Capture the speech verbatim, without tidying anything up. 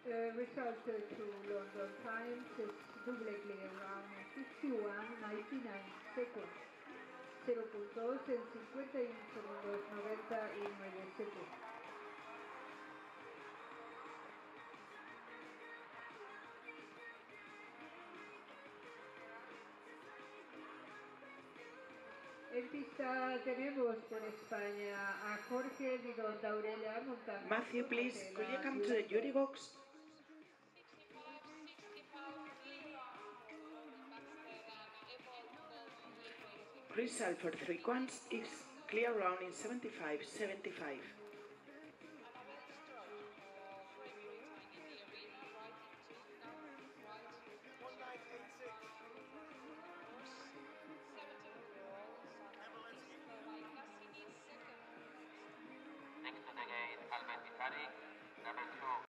Uh, result uh, to London Times is doubly around fifty-one ninety-nine seconds. cero punto dos en cincuenta y uno segundos noventa y nueve segundos. En pista tenemos por España a Jorge Vidonda Aurelia montando. Matthew, please, could you come to the jury box? Crystal for three quants is clear round in seventy-five seventy-five. Next to the gate, Albert Bihari, number two.